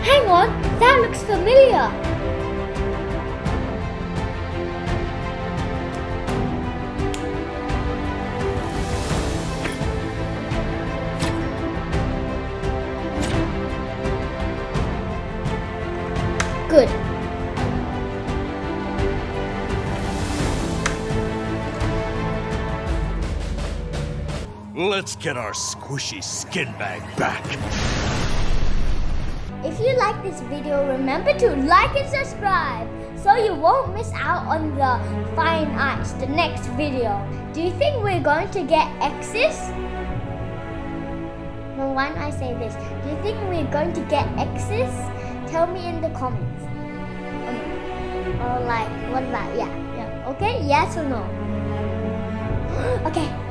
Hang on, that looks familiar. Good. Let's get our squishy skin bag back. If you like this video, remember to like and subscribe so you won't miss out on the fine ice, the next video. Do you think we're going to get Exis? No, why don't I say this? Do you think we're going to get Exis? Tell me in the comments. Or like, what about, yeah. Okay, yes or no? Okay.